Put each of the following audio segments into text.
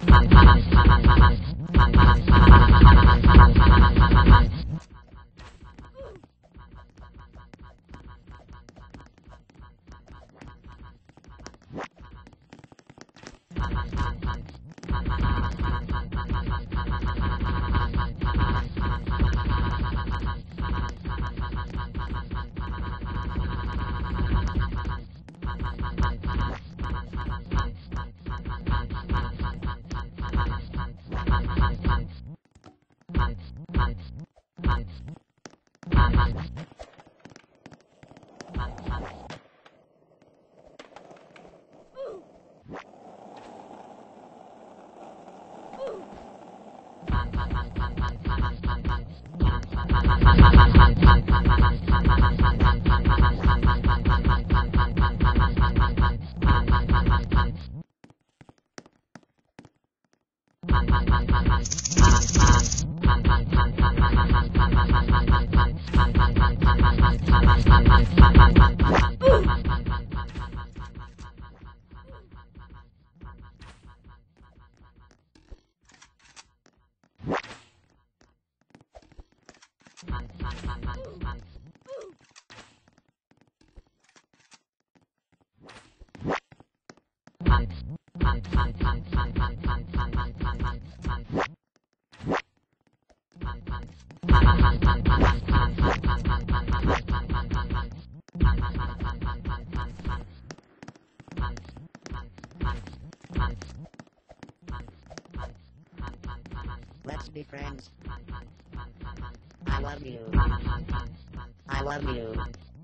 Let's be friends. I love you. I love you.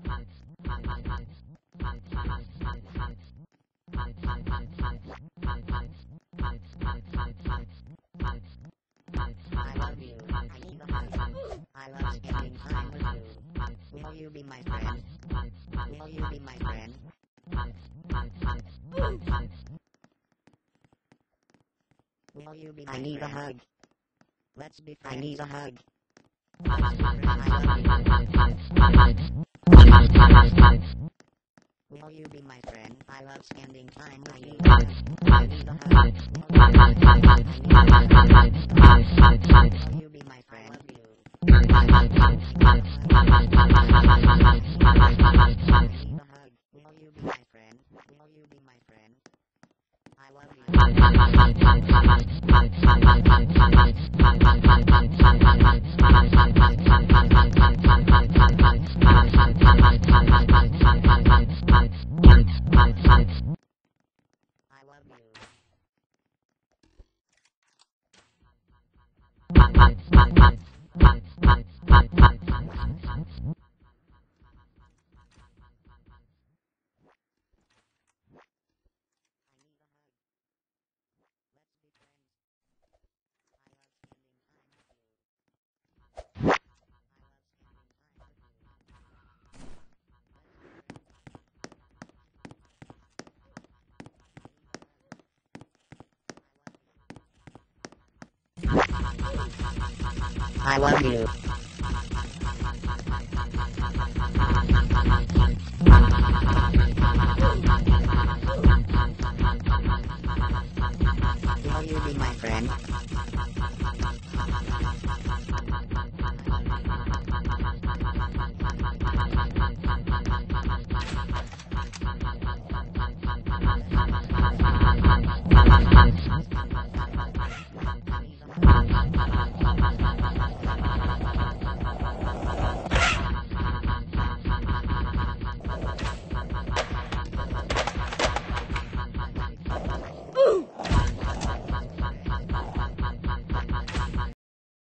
I love you. I need a hug. I love spending time with you. Will you be my friend? Will you be my friend? Will you be my friend? I need a hug. Let's be friends. I need a hug. Will you be my friend? I love spending time with you. I need a hug. Will you be my friend? I need a hug. Will you be my friend? Will you be my friend? I love you. I love you. I love you.